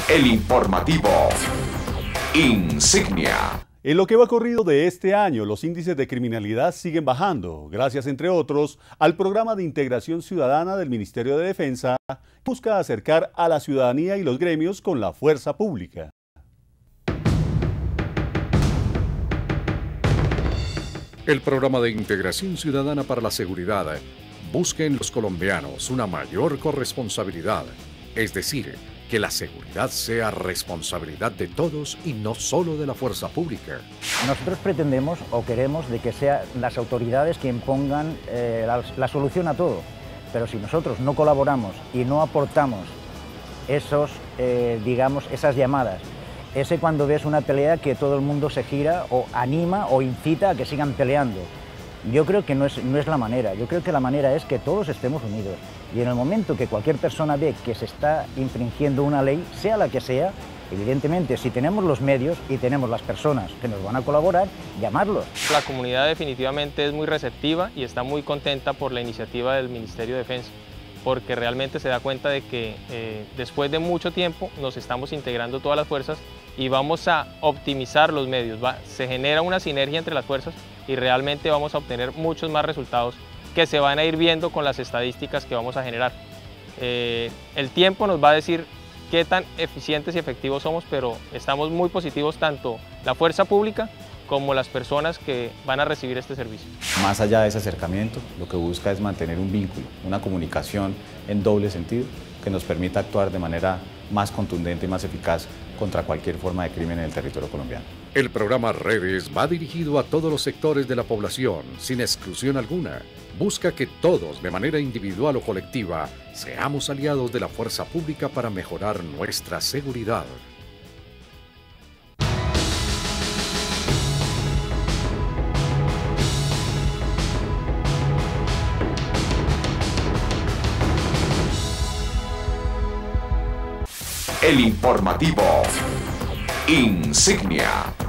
El informativo Insignia. En lo que va corrido de este año, los índices de criminalidad siguen bajando, gracias, entre otros, al programa de integración ciudadana del Ministerio de Defensa, que busca acercar a la ciudadanía y los gremios con la fuerza pública. El programa de integración ciudadana para la seguridad busca en los colombianos una mayor corresponsabilidad, es decir, que la seguridad sea responsabilidad de todos y no solo de la fuerza pública. Nosotros pretendemos o queremos de que sean las autoridades quien pongan la solución a todo, pero si nosotros no colaboramos y no aportamos esas llamadas, cuando ves una pelea que todo el mundo se gira o anima o incita a que sigan peleando. Yo creo que no es la manera, yo creo que la manera es que todos estemos unidos y en el momento que cualquier persona ve que se está infringiendo una ley, sea la que sea, evidentemente si tenemos los medios y tenemos las personas que nos van a colaborar, llamarlos. La comunidad definitivamente es muy receptiva y está muy contenta por la iniciativa del Ministerio de Defensa, porque realmente se da cuenta de que después de mucho tiempo nos estamos integrando todas las fuerzas y vamos a optimizar los medios, se genera una sinergia entre las fuerzas y realmente vamos a obtener muchos más resultados que se van a ir viendo con las estadísticas que vamos a generar. El tiempo nos va a decir qué tan eficientes y efectivos somos, pero estamos muy positivos tanto la fuerza pública como las personas que van a recibir este servicio. Más allá de ese acercamiento, lo que busca es mantener un vínculo, una comunicación en doble sentido que nos permita actuar de manera más contundente y más eficaz contra cualquier forma de crimen en el territorio colombiano. El programa Redes va dirigido a todos los sectores de la población, sin exclusión alguna. Busca que todos, de manera individual o colectiva, seamos aliados de la fuerza pública para mejorar nuestra seguridad. El informativo Insignia.